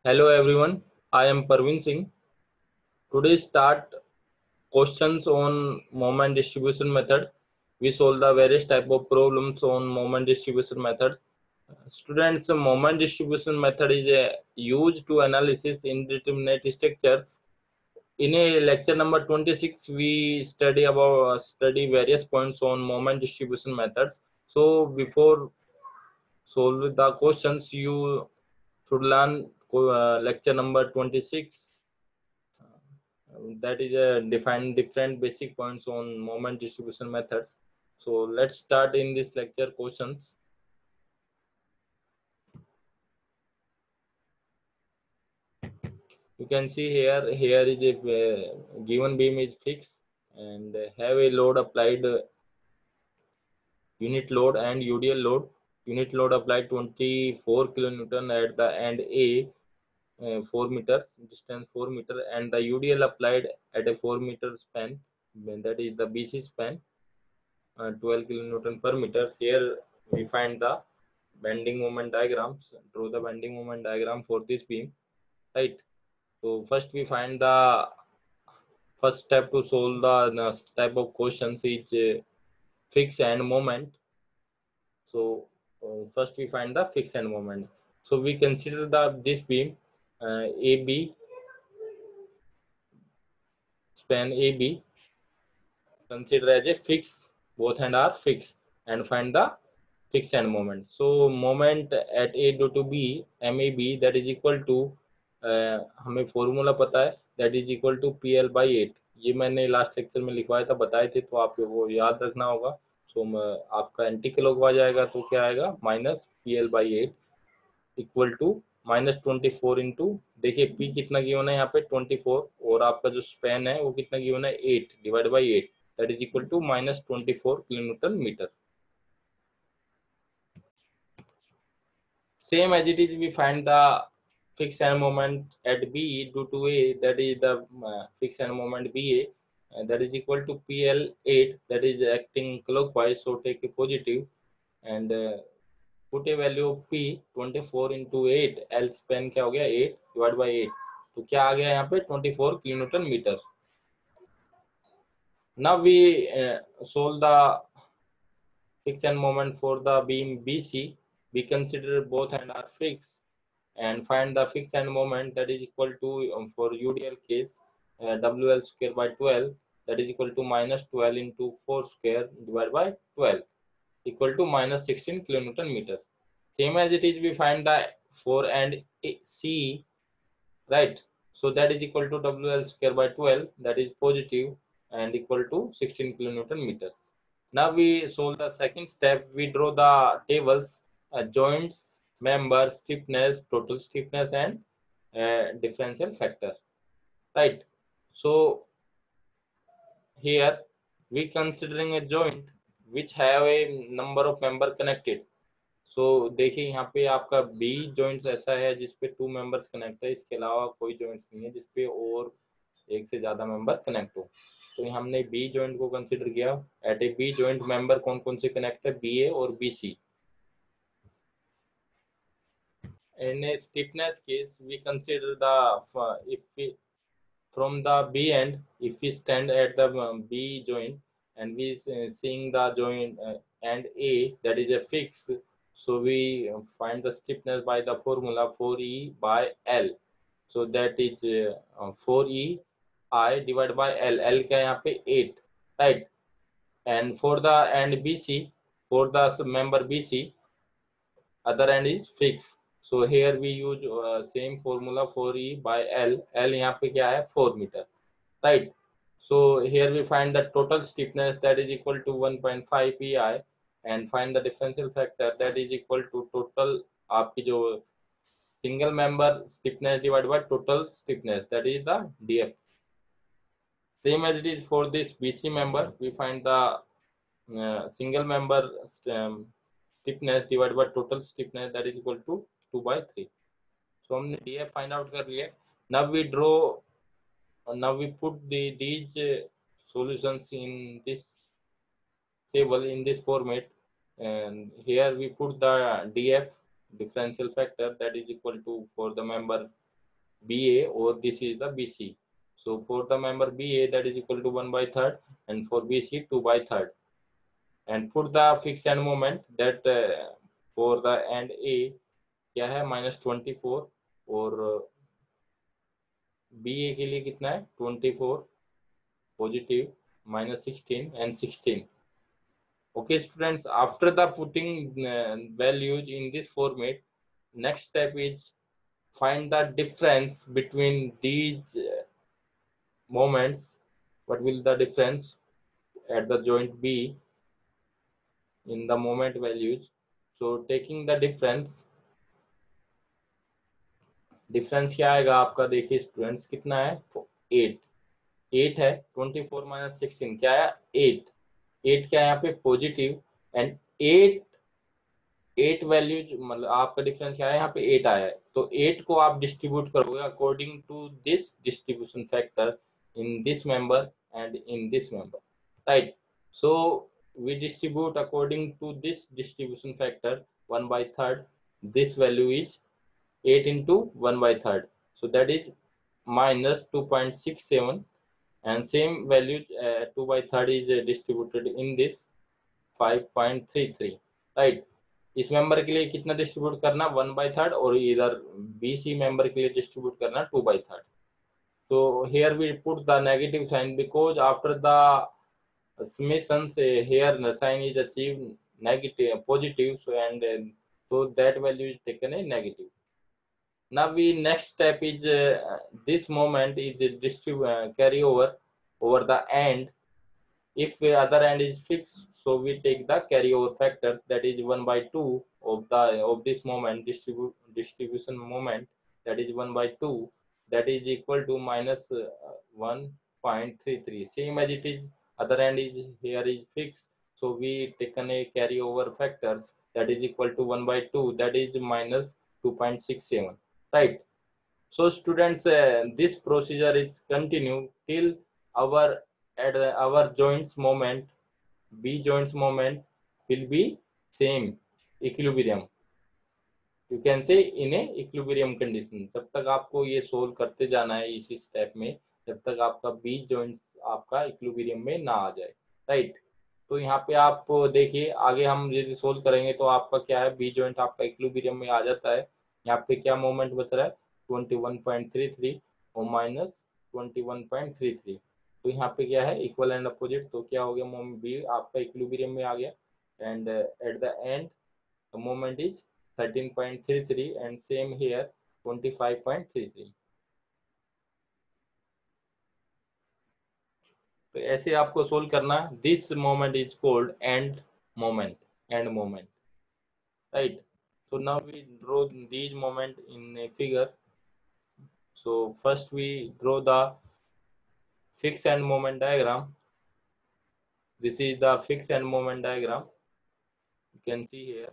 Hello everyone, I am Parveen Singh. Today start questions on moment distribution method. We solve the various type of problems on moment distribution methods. Students, moment distribution method is used to analysis indeterminate structures. In a lecture number 26, we study various points on moment distribution methods. So before solve the questions, you should learn lecture number 26. That is define different basic points on moment distribution methods. So let's start in this lecture questions. You can see here is a given beam is fixed and have a load applied, unit load and UDL load. Unit load applied 24 kilonewton at the end A, 4 meters distance, 4 meter, and the UDL applied at a 4-meter span, that is the BC span, 12 kilonewton per meter. Here we find the bending moment diagrams. Draw the bending moment diagram for this beam, right? So first we find the first step to solve the type of questions is fixed end moment. So first we find the fixed end moment. So we consider this beam AB, span AB, consider as a fixed, both end are fixed, and find the fixed end moment. So moment at A due to B, MAB, that is equal to हमें formula पता है, that is equal to PL by 8. ये मैंने last lecture में लिखवाया था, बताए थे, तो आपको वो याद रखना होगा. सो आपका एंटी क्लॉकवाइज आएगा तो क्या आएगा, minus PL by 8 equal to -24 into, देखिए P कितना गिवन है यहाँ पे 24, और आपका जो स्पैन है वो कितना गिवन है 8 divide by 8, that is equal to -24 kilonewton metre. Same as it is, we find the fixed end moment at B due to A, that is the fixed end moment BA, that is equal to PL8, that is acting clockwise, so take a positive and put a value of P 24 into 8, L span क्या हो गया 8 divided by 8, तो क्या आ गया यहाँ पे 24 kilonewton meter. Now we solve the fixed end moment for the beam BC. We consider both end are fixed and find the fixed end moment, that is equal to for UDL case WL square by 12, that is equal to -12 into 4 square divided by 12 equal to -16 kilonewton meters. Same as it is, we find the for and C, right? So that is equal to WL square by 12, that is positive and equal to 16 kilonewton meters. Now we solve the second step. We draw the tables, joints, member, stiffness, total stiffness, and differential factor, right? So here we considering a joint which have a number of member connected. So देखिए यहाँ पे आपका B joints ऐसा है जिसपे 2 members connect है, इसके अलावा कोई joints नहीं है जिसपे और एक से ज्यादा मेंबर कनेक्ट हो. तो हमने बी जॉइंट को कंसीडर किया. At A B joint member कौन कौन से कनेक्ट है, BA और BC. In a stiffness case, we consider if we from the B end, if we stand at the B joint and we seeing the joint and A, that is a fix, so we find the stiffness by the formula 4E by L. So that is 4E I divided by L. L क्या यहाँ पे 8, right? And for the end BC, for the member BC, other end is fixed. So here we use same formula 4E by L. L यहाँ पे क्या है 4 meter, right? So here we find the total stiffness, that is equal to 1.5 pi, and find the differential factor, that is equal to total आपकी जो single member stiffness divided by total stiffness, that is the DF. Same as it is for this BC member, we find the single member stiffness divided by total stiffness, that is equal to 2 by 3. So हमने DF find out कर लिया. Now we draw, now we put these solutions in this table in this format, and here we put the DF, differential factor, that is equal to for the member BA, or this is the BC. So for the member BA, that is equal to 1/3, and for BC 2/3. And put the fixed end moment that for the end A क्या है -24, और BA के लिए कितना है 24 positive, -16 and 16. Okay students, after the putting values in this format, next step is find the difference between these moments. What will the difference at the joint B in the moment values? So taking the difference क्या आएगा आपका, देखिए students कितना है 8 है, 24 - 16 क्या है 8 क्या है यहाँ पे पॉजिटिव, एंड 8 वैल्यूज, मतलब आपका डिफरेंस क्या है यहाँ पे 8 आया है, तो 8 को आप डिस्ट्रीब्यूट करोगे according to this distribution factor in this member and in this member, right. So we distribute according to this distribution factor 1/3. This value is 8 into 1/3, so that is -2.67, and same value 2/3 is distributed in this 5.33, right. इस member के लिए कितना distribute करना 1/3, और इधर BC member के लिए distribute करना 2/3. So here we put the negative sign because after the summation here the sign is achieved negative positive, so and so that value is taken a negative. Now we next step is this moment is carry over the end. If the other end is fixed, so we take the carryover factors, that is 1/2 of this moment distribution moment, that is 1/2, that is equal to -1.33. Same as it is, other end is here is fixed, so we taken a carryover factors that is equal to 1/2, that is -2.67, right. So students, this procedure is continue till our our joints moment, B joints moment will be same equilibrium. You can say in a equilibrium condition. जब तक आपको ये solve करते जाना है इसी step में, जब तक आपका B joint आपका इक्विलिब्रियम में ना आ जाए, राइट. तो यहाँ पे आप देखिए आगे हम यदि सोल्व करेंगे तो आपका क्या है, B joint आपका इक्विलिब्रियम में आ जाता है. यहाँ पे क्या मोमेंट बच रहा है 21.33 और -21.33. तो यहाँ पे क्या है इक्वल एंड अपोजिट, तो क्या हो गया मोमेंट B आपका इक्विलिब्रियम में आ गया, and at the end the moment is 13.33 and same here 25.33. तो ऐसे आपको सोल्व करना. This moment is called end moment, right. So now we draw these moment in a figure. So first we draw the fixed end moment diagram. This is the fixed end moment diagram. You can see here.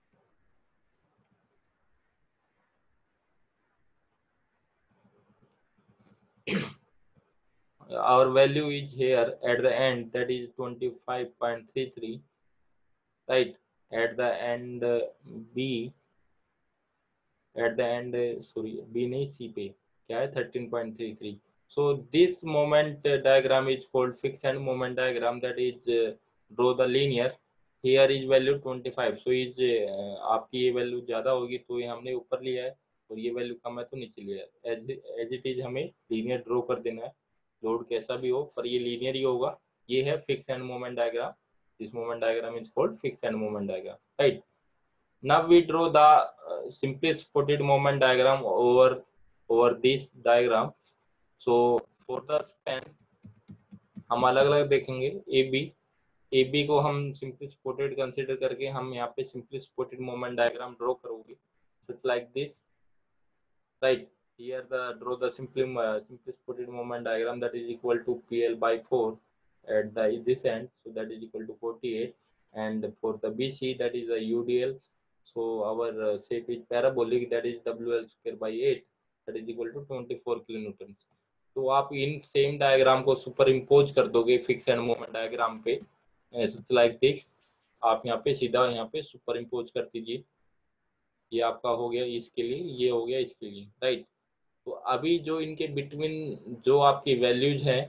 Our value is here at the end, that is 25.33, right. At the end B, at the end sorry B नहीं C पे क्या है 13.33. So this moment diagram is called fixed end moment diagram, that is draw the linear. Here is value 25, so is आपकी ये value ज्यादा होगी तो ये हमने ऊपर लिया है, और ये वैल्यू कम है तो नीचे लिया है. एज इट इज हमें लीनियर ड्रॉ कर देना है, लोड कैसा भी हो पर ये लीनियर ही होगा. ये है fix end moment diagram. This moment diagram is called fix end moment diagram, right. Now we draw the simply spotted moment diagram over this diagram. So for the span हम अलग अलग देखेंगे. AB को हम simply spotted consider करके हम यहाँ पे simply spotted moment diagram draw करोगे, such like this, right. Here the draw the simply spotted moment diagram, that is equal to PL/4 at this end, so that is equal to 48, and for the BC that is a UDL. So our shape is parabolic, that is WL²/8, that is equal to 24 kilonewtons. तो आप इन same diagram को superimpose कर दोगे fix end moment diagram पे, such like this. आप यहाँ पे सीधा यहाँ पे सुपर इम्पोज कर दीजिए. ये आपका हो गया इसके लिए, ये हो गया इसके लिए, राइट. तो अभी जो इनके बिटवीन जो आपकी वैल्यूज है,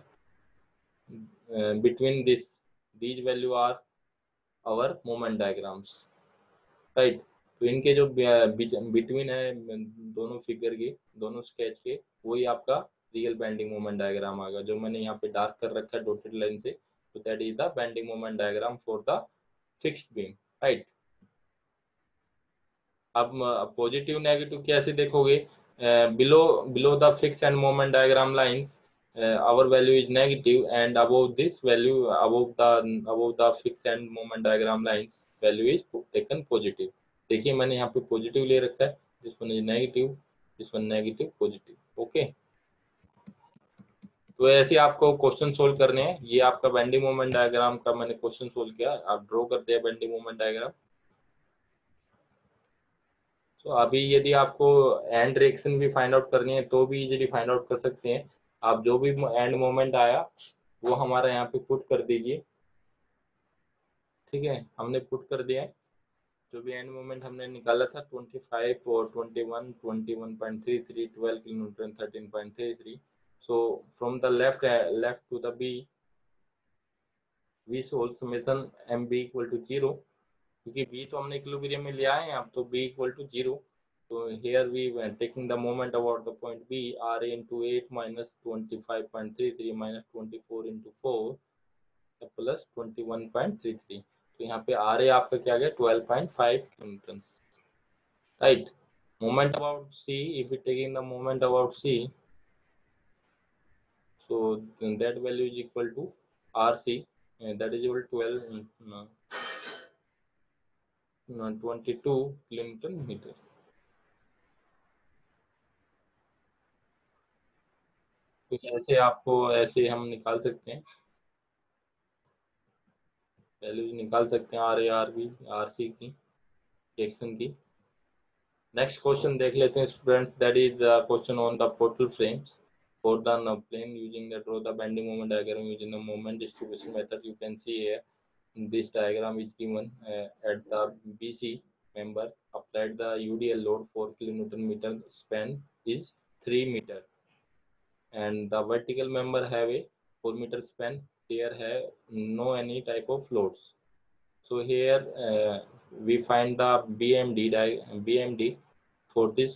between these value are our moment diagrams, right. तो इनके जो बिटवीन है दोनों फिगर के, दोनों स्केच के, वही आपका रियल बेंडिंग मोमेंट डायग्राम आएगा, जो मैंने यहाँ पे डार्क कर रखा है डॉटेड लाइन से। तो that is the bending moment diagram for the fixed beam, right. अब पॉजिटिव नेगेटिव कैसे देखोगे? Below below the fix end moment diagram lines our value is negative, and above this value, above the fixed and moment diagram lines, value is taken positive. देखिए मैंने यहाँ पे positive ले रखा है, this one is negative, this one negative positive, okay. तो ऐसे आपको क्वेश्चन सोल्व करने हैं। ये आपका बेंडिंग मोमेंट डायग्राम का मैंने क्वेश्चन सोल्व किया, आप ड्रॉ करते हैं बेंडिंग मोमेंट डायग्राम। तो अभी यदि आपको एंड रिएक्शन भी फाइंड आउट करनी है तो भी इजीली फाइंड आउट कर सकते हैं। आप जो भी एंड मोमेंट आया वो हमारा यहाँ पे पुट कर दीजिए, ठीक है। हमने पुट कर दिया है। जो भी एंड मोमेंट हमने निकाला था 25 और 21, 21.33, 12 kilonewton, 13.33। So from the left to the B we solve summation M B equal to 0, क्योंकि b तो हमने इक्विलिब्रियम में लिया है, अब तो b equal to 0। So here we were taking the moment about the point B, RA into 8 minus 25.33 minus 24 into 4 plus 21.33। तो यहाँ पे RA आपका क्या गया 12.5 newton, right. Moment about C, if we taking the moment about C, so then that value is equal to RC, and that is equal to 22 kilonewton meter। तो ऐसे आपको ऐसे हम निकाल सकते हैं, वैल्यूज निकाल सकते हैं R A R B R C की, रिएक्शन की। नेक्स्ट क्वेश्चन देख लेते हैं students, that is the question on the portal frames for the plane using the draw the bending moment diagram using the moment distribution method। You can see here this diagram is given at the BC member applied the UDL load 4 kilonewton meter, span is 3 meter, and the vertical member have a 4 meter span, here have no any type of loads। So here we find the BMD for this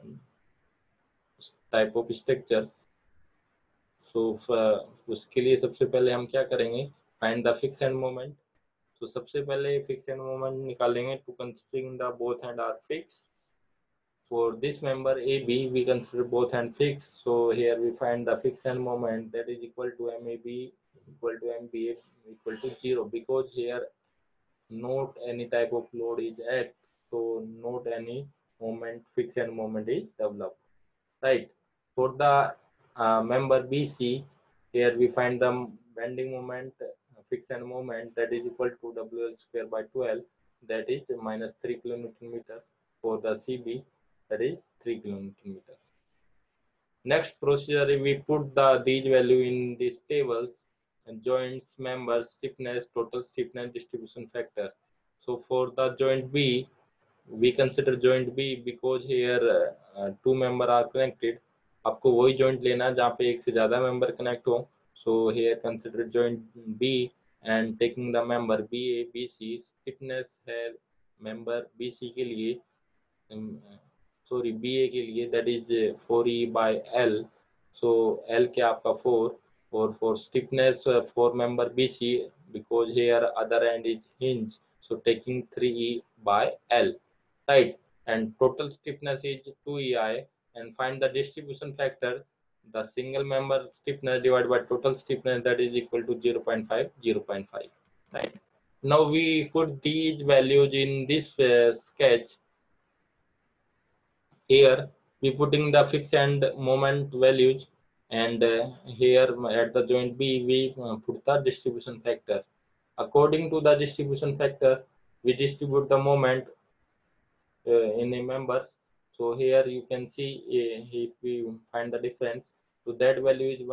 type of structures। So उसके लिए सबसे पहले हम क्या करेंगे, find the fixed end moment। तो सबसे पहले fixed end moment निकालेंगे to considering the both end are fixed। For this member AB we consider both end fixed, so here we find the fixed end moment that is equal to MAB equal to MBA equal to 0, because here not any type of load is act, so not any moment fixed end moment is developed, right। For the member BC, here we find the bending moment fixed end moment that is equal to WL square by 12, that is minus 3 kilonewton meter। For the CB, that is 3 kilonewton meter। Next procedure, we put these value in these tables and joints, members, stiffness, total stiffness, distribution factor। So for the joint B, we consider joint B because here two member are connected। आपको वही joint लेना जहाँ पे एक से ज़्यादा member connect हो। So here consider joint B and taking the member BA, BC, stiffness है member BC के लिए, सॉरी BA के लिए, that is 4E by L। So L क्या आपका 4, और for stiffness for member BC, because here other end is hinge, so taking 3E by L, right। And total stiffness is 2EI, and find the distribution factor, the single member stiffness divided by total stiffness, that is equal to 0.5, 0.5, right। Now we put these values in this sketch। Here we putting the fixed and moment values, and here at the joint B we put the distribution factor। According to the distribution factor, we distribute the moment in the members। So here you can see if we find the difference, so that value is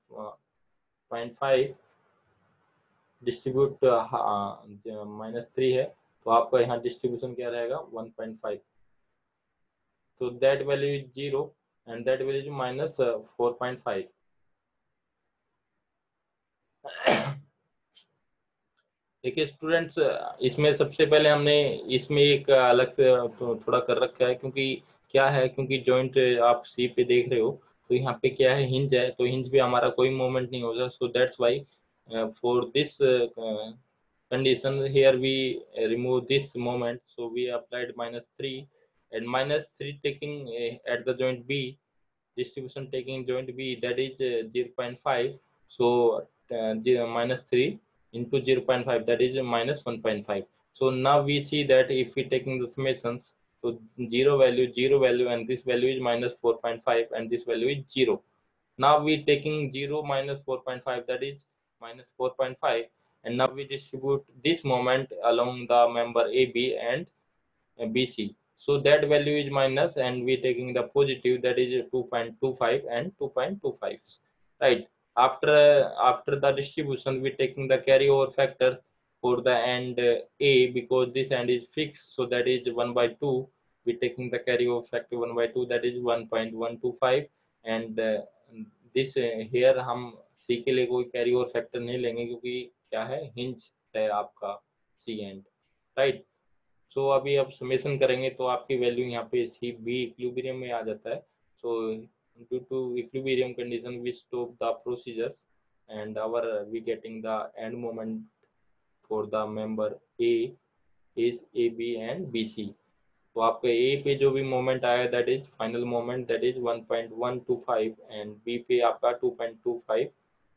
1.5, distribute -3 है, तो आपका यहाँ distribution क्या रहेगा 1.5। So that value is 0, and that value is minus 4.5. देखिए students, इसमें सबसे पहले हमने इसमें एक अलग से थोड़ा कर रखा है, क्योंकि क्या है, क्योंकि जॉइंट आप सी पे देख रहे हो, तो यहाँ पे क्या है, हिंज है, तो हिंज पे हमारा कोई मूवमेंट नहीं होगा, so that's why for this condition here we remove this moment, so we applied -3, and -3 taking at the joint B, distribution taking joint B, that is 0.5, so -3 into 0.5, that is -1.5. so now we see that if we taking the summations, so zero value, and this value is -4.5, and this value is 0. Now we taking 0 minus 4.5, that is -4.5, and now we distribute this moment along the member AB and BC. So that value is minus, and we taking the positive, that is 2.25 and 2.25. Right. After the distribution, we taking the carryover factor for the end A, because this end is fixed, so that is 1/2. We taking the carryover factor 1/2, that is 1.125, and this here हम C के लिए कोई carryover factor नहीं लेंगे, क्योंकि क्या है, hinge है आपका C end, right? सो अभी आप समेशन करेंगे तो आपकी वैल्यू यहाँ पे सी बी इक्विलिब्रियम में आ जाता है. So due to equilibrium condition we stop the procedures, and our we getting the end moment for the member A is A B and B C. तो आपका ए पे जो भी मोमेंट आया, that is final moment, that is 1.125, and B पे आपका 2.25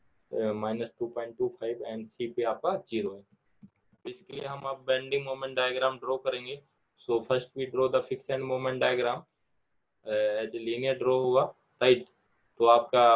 -2.25, and सी पे आपका 0 है. इसके लिए हम अब बेंडिंग मोमेंट डायग्राम ड्रॉ करेंगे. So first we draw the fix end moment diagram as linear draw होगा, राइट? तो आपका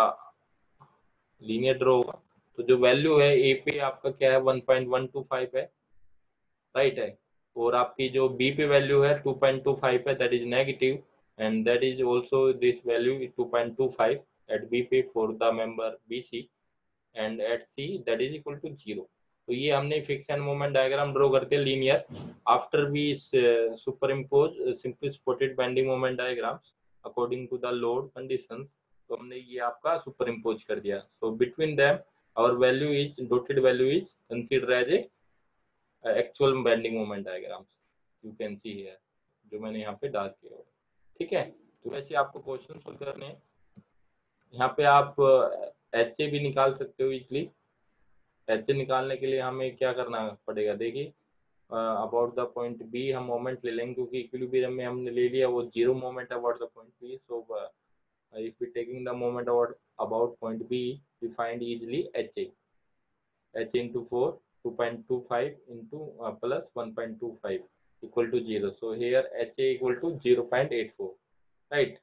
लीनियर ड्रॉ होगा, तो जो वैल्यू है ए पे आपका क्या है, 1.125 है, राइट है, और आपकी जो बी पे वैल्यू है 2.25 है, that is negative, and that is also this value 2.25 at B पे for the member B C, and at C that is equal to 0. तो ये हमने fix end moment diagram draw करते हैं linear. After we superimpose simply spotted bending moment diagrams according to the load conditions, तो हमने ये आपका superimpose कर दिया. So between them our value is dotted value is consider as a actual bending moment diagrams, you can see here, जो मैंने यहाँ पे डाल किया. ठीक है, तो वैसे आपको क्वेश्चन सोल्व करने हैं. यहाँ पे आप एच ए भी निकाल सकते हो इजली. एच ए निकालने के लिए हमें क्या करना पड़ेगा, देखिए अबाउट द पॉइंट बी हम मोमेंट ले लेंगे, क्योंकि इक्विलिब्रियम में हमने ले लिया वो 0 moment about the point B. So if we taking the moment about point B, we find easily H A. H into 4, 2.25 into plus 1.25 equal to 0. So here HA equal to 0.84, right?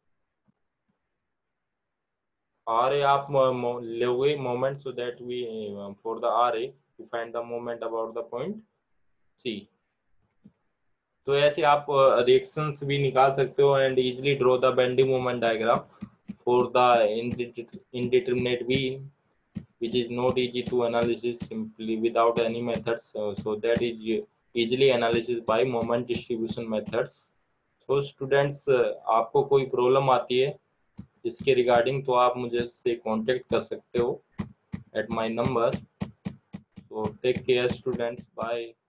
RA आप लोगे moment, so that we for the RA we find the moment about the point C. तो ऐसे आप reactions भी निकाल सकते हो and easily draw the bending moment diagram for the indeterminate beam, which is not easy to analysis simply without any methods. So that is easily analysis by moment distribution methods. So students, आपको कोई problem आती है इसके regarding, तो आप मुझे से contact कर सकते हो at my number. So take care students, bye.